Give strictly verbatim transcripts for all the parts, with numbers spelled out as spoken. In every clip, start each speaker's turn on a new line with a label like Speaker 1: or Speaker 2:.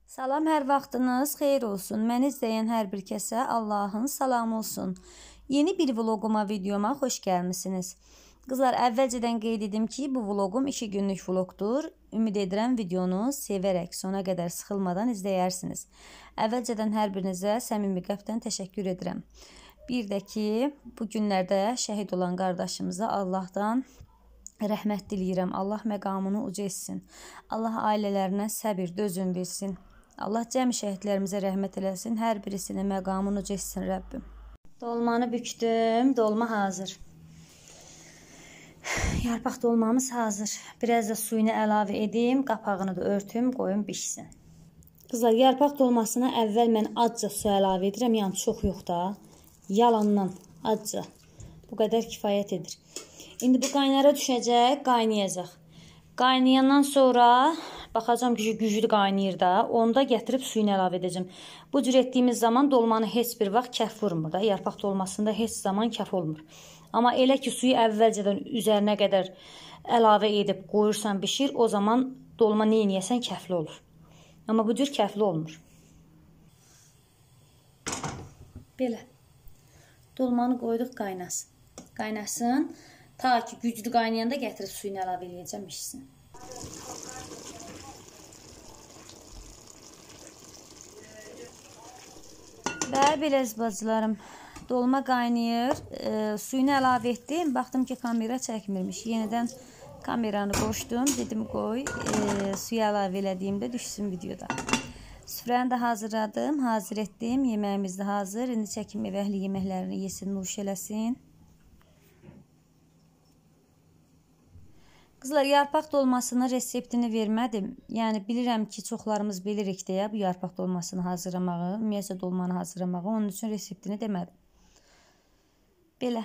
Speaker 1: Salam, hər vaxtınız xeyir olsun. Məni izləyən hər bir kəsə Allahın salamı olsun. Yeni bir vloguma, videoma xoş gəlmisiniz. Qızlar, əvvəlcədən qeyd edim ki, bu vloqum iki günlük vloqdur. Ümid edirəm videonu sevərək, sona qədər sıxılmadan izləyərsiniz. Əvvəlcədən hər birinizə səmimi qəlbdən təşəkkür edirəm. Bir də ki, bu günlərdə şəhid olan qardaşımıza Allahdan rəhmət diləyirəm. Allah məqamını uca etsin. Allah ailələrinə səbir, dözüm versin. Allah cəmi şəhidlərimizə rəhmət eləsin. Hər birisinin məqamını uca etsin Rəbbim. Dolmanı bükdüm. Dolma hazır. Yarpaq dolmamız hazır. Biraz da suyunu əlavə edim. Qapağını da örtüm. Qoyum bişsin. Qızlar, yarpaq dolmasına əvvəl mən azca su əlavə edirəm. Yəni çox yox da. Yalandan azca. Bu qədər kifayət edir. İndi bu qaynara düşəcək. Qaynayacaq. Qaynayandan sonra baxacam ki, güclü qaynayır da. Onda gətirib suyunu əlavə edəcəm. Bu cür etdiyimiz zaman dolmanı heç bir vaxt kəf vurmur da. Yarpaq dolmasında heç zaman kəf olmur. Amma elə ki, suyu əvvəlcədən üzərinə qədər əlavə edib qoyursan bişir, o zaman dolma neyniyəsən kəfli olur. Amma bu cür kəfli olmur. Belə. Dolmanı qoyduq qaynasın. Qaynasın. Ta ki, güclü qaynayanda gətirib suyunu əlavə edəcəm, işsin. Və belə bacılarım, dolma qaynayır. E, suyunu əlavə etdim. Baxdım ki, kamera çəkmirmiş. Yenidən kameranı qoşdum. Dedim, qoy, e, suyu əlavə elədiyimdə düşsün videoda. Süfrəni də hazırladım. Hazır etdim. Yeməyimiz də hazır. İndi çəkim evəhli yeməklərini yesin, nuş eləsin. Qızlar, yarpaq dolmasının reseptini vermədim. Yəni, bilirəm ki, çoxlarımız bilirik deyə bu yarpaq dolmasını hazırlamağı, ümumiyyətlə dolmanı hazırlamağı, onun üçün reseptini demədim. Belə.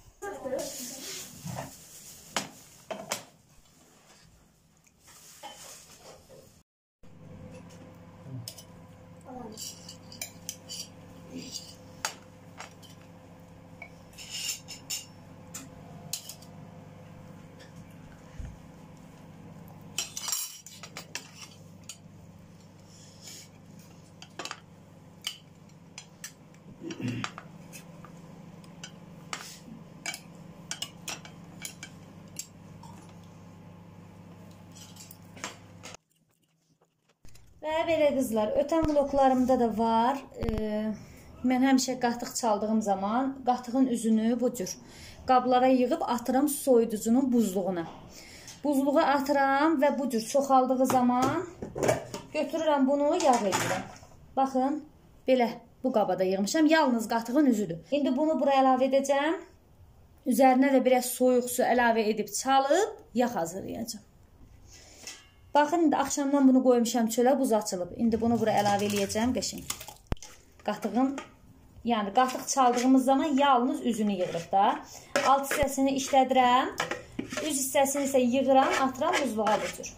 Speaker 1: Və belə qızlar, ötən vloglarımda da var. E, mən həmişə qatıq çaldığım zaman qatığın üzünü bu cür qablara yığıb atıram soyuducunun buzluğuna. Buzluğa atıram və bu cür çoxaldığı zaman götürürəm bunu, yağ edirəm. Baxın, belə bu qabada yığmışam. Yalnız qatığın üzüdür. İndi bunu buraya əlavə edəcəm. Üzərinə də biraz soyuq su əlavə edib çalıb yağ hazırlayacağım. Baxın, indi axşamdan bunu qoymuşam çölə, buz açılıb. İndi bunu buraya əlavə eləyəcəm, qəşəng. Qatığın, yəni qatıq çaldığımız zaman yalnız üzünü yığırıq da. Alt hissəsini işlədirəm. Üz hissəsini isə yığıram, atıram buzluğa götür.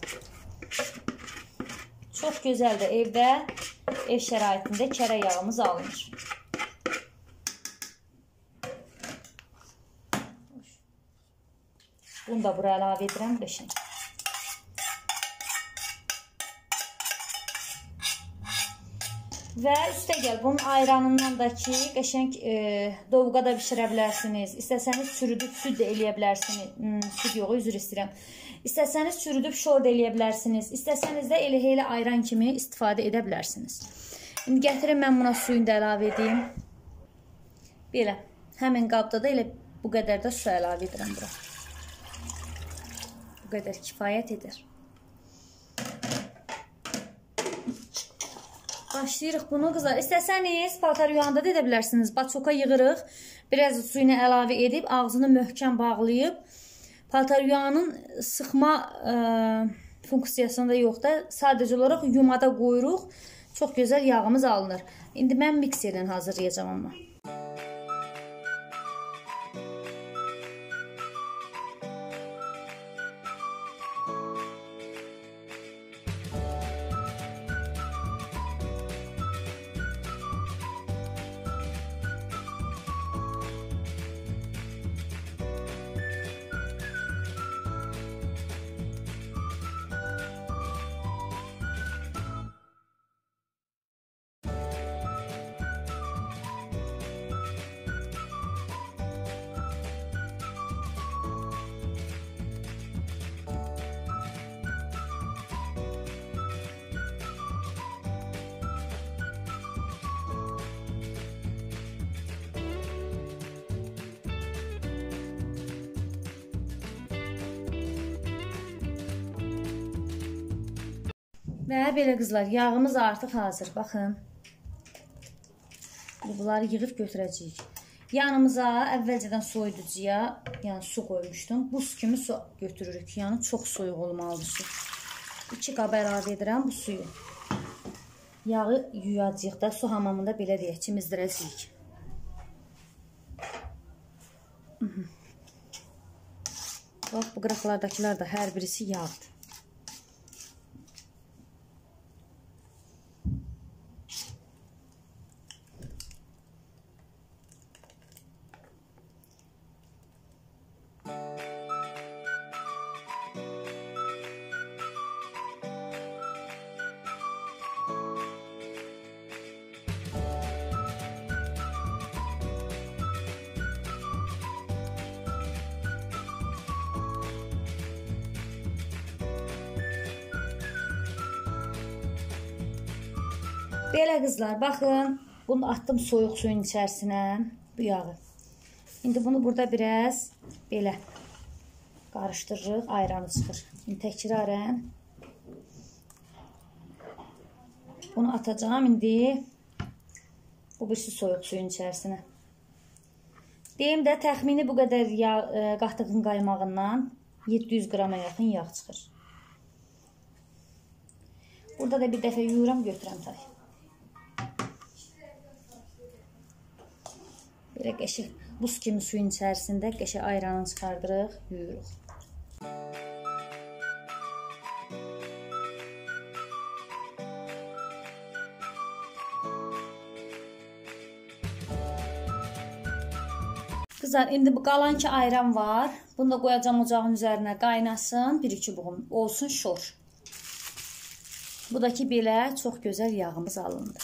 Speaker 1: Çox gözəldir. Evdə, ev şəraitində kərə yağımız alınır. Bunu da buraya əlavə edirəm, qəşəng. Və üstə gəl, bunun ayranından da ki, qəşəng e, dovqa da bişirə bilərsiniz. İstəsəniz çürüdüb süd də eləyə bilərsiniz. Hmm, süd yox, üzr istəyirəm. İstəsəniz çürüdüb şor da eləyə bilərsiniz. İstəsəniz də elə elə ayran kimi istifadə edə bilərsiniz. İndi gətirim, mən buna suyunu da əlavə edeyim. Belə, həmin qabda da elə bu qədər də su əlavə edirəm bura. Bu qədər kifayət edir. Başlayırıq bunu, qızlar. İstəsəniz paltar yuanda da edə bilərsiniz. Baçoka yığırıq. Biraz suyunu əlavə edib, ağzını möhkəm bağlayıb. Paltar yuanın sıxma ə, funksiyasında yox da, sadəcə olaraq yumada qoyuruq. Çox gözəl yağımız alınır. İndi mən mikserlə hazırlayacağım amma. Və belə qızlar, yağımız artıq hazır. Baxın. Bunları yığıb götürəcəyik. Yanımıza əvvəlcədən soyuducuya, yəni su qoymuşdum. Buz kimi su götürürük. Yəni çox soyuq olmalıdır su. iki qaba əlavə edirəm bu suyu. Yağı yuyacağıq da, su hamamında belə deyək, çimizdirəcəyik. Bax, bu qıraqlardakılar da hər birisi yağdır. Belə qızlar, baxın, bunu atdım soyuq suyun içərisinə, bu yağı. İndi bunu burada biraz belə qarışdırırıq, ayranı çıxır. İndi təkrarən bunu atacağım indi bu birisi soyuq suyun içərisinə. Deyim də, təxmini bu qədər yağ, e, qatığın qaymağından yeddi yüz qrama yaxın yağ çıxır. Burada da bir dəfə yuyuram, götürəm tay. Belə qəşəng buz kimi suyun içərisində qəşəng ayranını çıxardırıq, yuyuruq. Qızlar, indi bu qalan ki ayran var. Bunu da qoyacağım ocağın üzərinə, qaynasın, bir iki buğum olsun şor. Bu da ki belə çox gözəl yağımız alındı.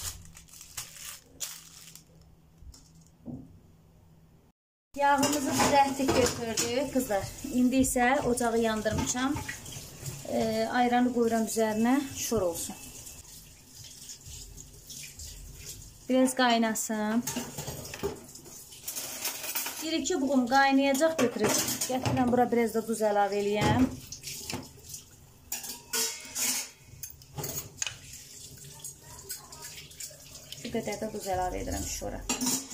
Speaker 1: Yağımızı düzəltdik, götürdük qızlar. İndi isə ocağı yandırmışam. E, ayranı qoyuram üzərinə, şor olsun. Biraz qaynasın. bir iki buğum qaynayacaq, götürəcəm. Gətirirəm, bura biraz da duz əlavə eləyəm. Bu qədər də duz əlavə edirəm şora.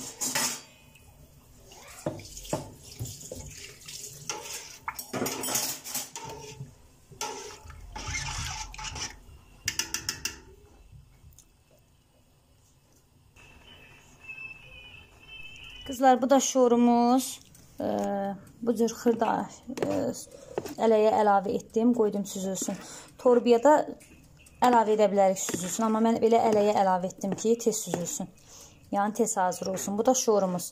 Speaker 1: Qızlar, bu da şorumuz. Ee, bu cür xırda e, ələyə əlavə etdim, qoydum süzülsün. Torbaya da əlavə edə bilərik süzülsün, amma mən belə ələyə əlavə etdim ki, tez süzülsün. Yəni tez hazır olsun. Bu da şorumuz.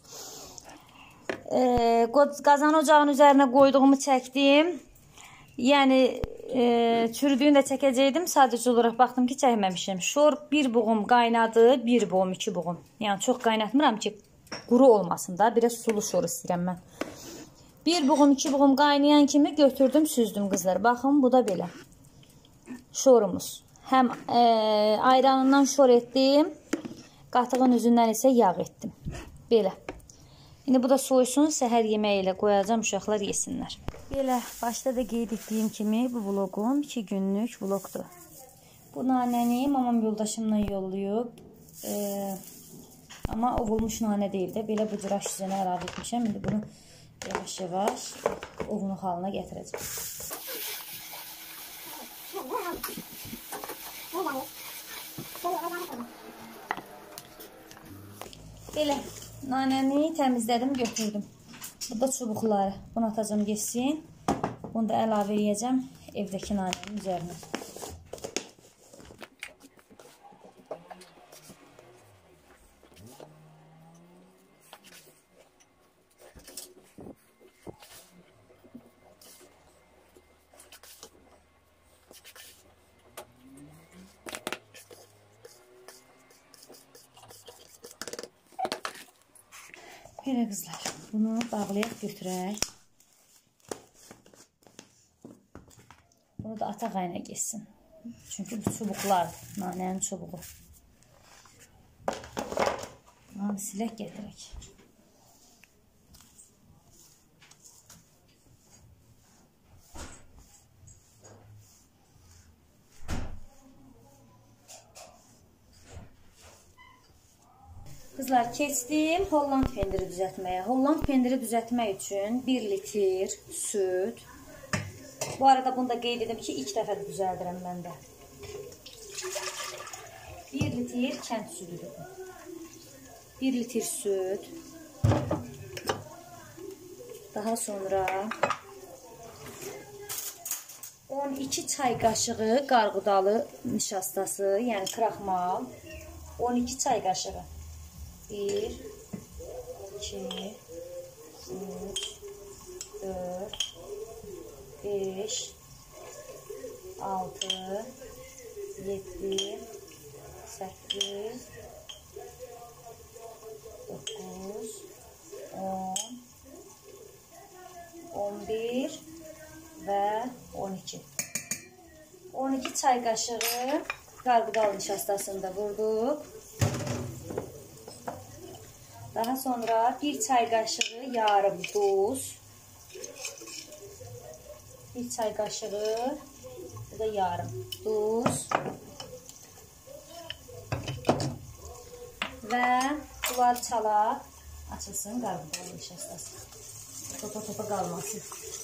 Speaker 1: Ee, qazan ocağın üzərinə qoyduğumu çəkdim. Yəni e, çürüdüyünü də çəkəcəkdim. Sadəcə olaraq baxdım ki, çəkməmişim. Şor bir buğum qaynadı, bir buğum, iki buğum. Yəni çox qaynatmıram ki, quru olmasın da, biraz sulu şor istəyirəm mən. Bir buğum, iki buğum qaynayan kimi götürdüm, süzdüm qızlar. Baxın, bu da belə. Şorumuz. Həm e, ayranından şor etdim, qatığın üzündən isə yağ etdim. Belə. İndi bu da soysun, səhər yeməyi ilə qoyacağım, uşaqlar yesinlər. Belə, başda da qeyd etdiyim kimi bu vloqum iki günlük vloqdur. Bu nanəni mamam yoldaşımla yolluyub. E, Amma ovulmuş nanə deyil də, belə bu cür aş üzərinə əlavə etmişəm. İndi bunu yavaş-yavaş ovunluq halına gətirəcəm. Belə, nanəni təmizlədim, götürdüm. Bu da çubuqları. Bunu atacağım, geçsin. Bunu da əlavə edəcəm evdəki nanənin üzərinə. Belə qızlar, bunu bağlayaq, götürək. Bunu da ata qayna geçsin. Çünki bu çubuqlardır, nanənin çubuğu. Bunu silək gətirək. Qızlar, keçdim Holland pendiri düzəltməyə. Holland pendiri düzəltmək üçün bir litr süd. Bu arada bunu da qeyd edim ki, ilk dəfə də düzəldirəm mən də. bir litr kənd südüdür. bir litr süd. Daha sonra on iki çay qaşığı qarğıdalı nişastası, yəni kraxmal. on iki çay qaşığı. bir, iki, üç, dörd, beş, altı, yeddi, səkkiz, doqquz, on, on bir və on iki. on iki çay qaşığı qarğıdalı nişastasını da vurduq. Daha sonra bir çay qaşığı yarım duz. Bir çay qaşığı, bu da yarım duz. Və bunlar çalaq açılsın qarğıdalı nişastası. Topa topa qalmasın.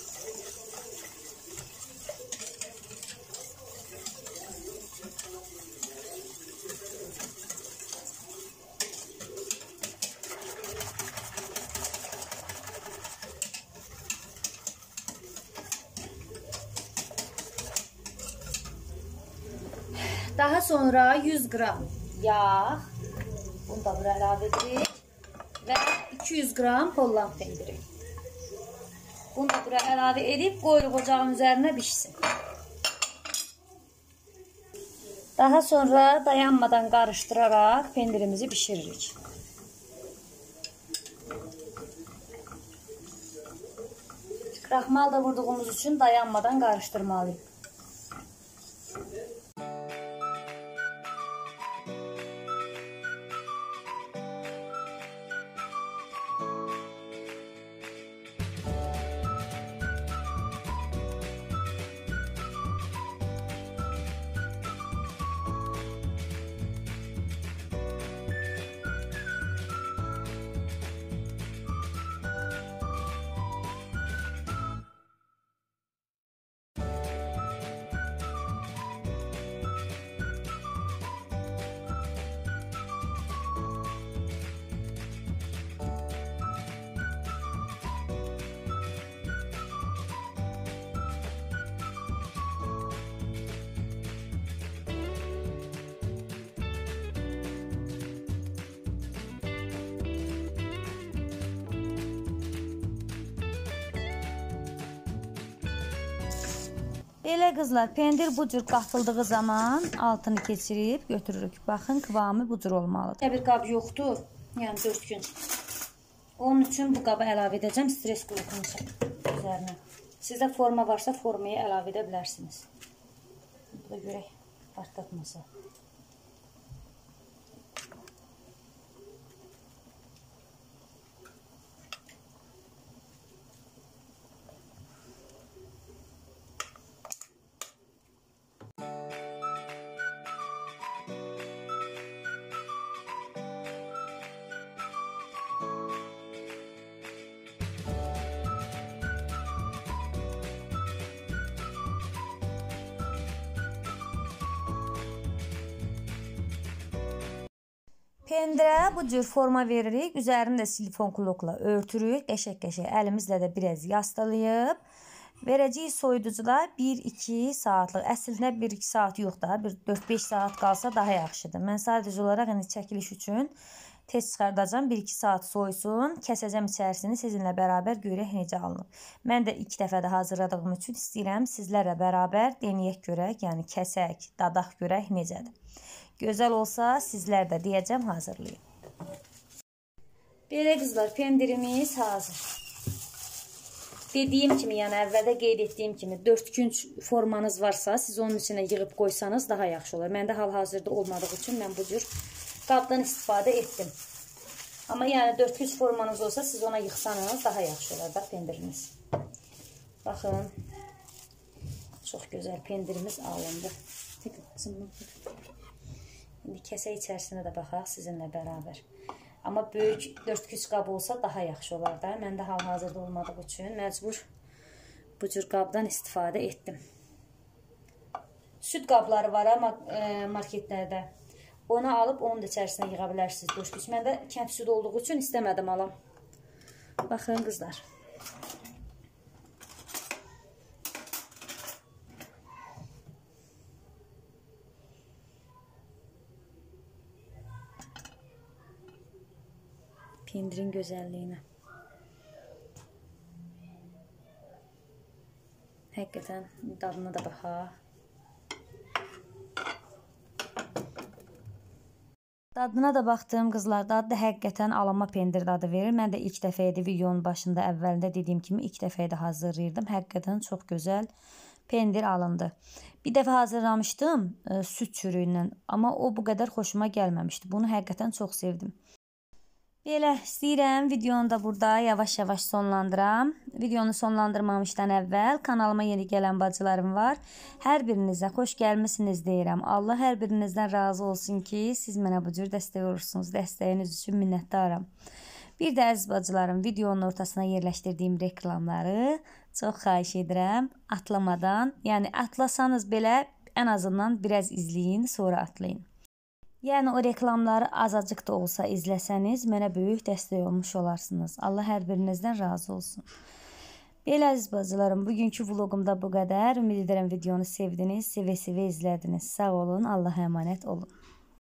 Speaker 1: Daha sonra yüz qram yağ, bunu da bura əlavə edirik və iki yüz qram Holland pendiri. Bunu da bura əlavə edib qoyuruq ocağın üzərinə bişsin. Daha sonra dayanmadan qarışdıraraq pendirimizi bişiririk. Kraxmal da vurduğumuz üçün dayanmadan qarışdırmalıyıq. Belə qızlar, pendir bu cür qatıldığı zaman altını keçirib götürürük. Baxın, kıvamı bu cür olmalıdır. Bir qab yoxdur, yəni dörd gün. Onun üçün bu qaba əlavə edəcəm stres qrupunun üzərinə. Sizdə forma varsa formayı əlavə edə bilərsiniz. Bu da görək, partlatmasa. Pendirə bu cür forma veririk. Üzərində silifon klokla örtürük. Qəşək-qəşək əlimizlə də biraz yastalayıb. Verəcəyik soyuducuda bir iki saatlıq. Əslində bir iki saat yox da. dörd beş saat qalsa daha yaxşıdır. Mən sadəcə olaraq yəni çəkiliş üçün tez çıxardacağım. bir iki saat soysun. Kəsəcəm içərisini. Sizinlə bərabər görək necə alınır. Mən də ilk dəfə də hazırladığım üçün istəyirəm sizlərlə bərabər denəyək görək. Yəni kəsək, dadaq görək necədir. Gözəl olsa sizlər də deyəcəm hazırlayın. Belə qızlar, pendirimiz hazır. Dediyim kimi, yəni əvvəldə qeyd etdiyim kimi dörd günc formanız varsa siz onun içinə yığıb qoysanız daha yaxşı olur. Məndə hal-hazırda olmadığı üçün mən bu cür qabdan istifadə etdim. Amma yəni dörd günc formanız olsa siz ona yıxsanız daha yaxşı olur da pendiriniz. Baxın. Çox gözəl pendirimiz alındı. İndi kəsə içərisinə də baxaq sizinlə bərabər. Amma böyük dörd küç qab olsa daha yaxşı olar da. Məndə hal-hazırda olmadığı üçün məcbur bu cür qabdan istifadə etdim. Süd qabları var amma marketlərdə. Onu alıb onun da içərisinə yığa bilərsiniz dörd küç. Məndə kənd süd olduğu üçün istəmədim alam. Baxın qızlar. Pendirin gözəlliyinə. Həqiqətən dadına da baxaq. Dadına da baxdım qızlar. Dadı da həqiqətən alınma pendir dadı verir. Mən də ilk dəfə idi videonun başında əvvəlində dediyim kimi ilk dəfə idi hazırlayırdım. Həqiqətən çox gözəl pendir alındı. Bir dəfə hazırlamışdım e, süd çürüyündən. Amma o bu qədər xoşuma gəlməmişdi. Bunu həqiqətən çox sevdim. Belə istəyirəm videonu da burada yavaş-yavaş sonlandıram. Videonu sonlandırmamışdan əvvəl kanalıma yeni gələn bacılarım var. Hər birinizə xoş gəlmisiniz deyirəm. Allah hər birinizdən razı olsun ki, siz mənə bu cür dəstək olursunuz. Dəstəyiniz üçün minnətdaram. Bir də əziz bacılarım, videonun ortasına yerləşdirdiyim reklamları çox xahiş edirəm. Atlamadan, yəni atlasanız belə ən azından biraz izləyin, sonra atlayın. Yəni o reklamları azacıq da olsa izləsəniz, mənə böyük dəstək olmuş olarsınız. Allah hər birinizdən razı olsun. Belə əziz bacılarım, bugünkü vloqumda bu qədər. Ümid edirəm videonu sevdiniz, sevə-sevə izlədiniz. Sağ olun, Allah'a əmanət olun.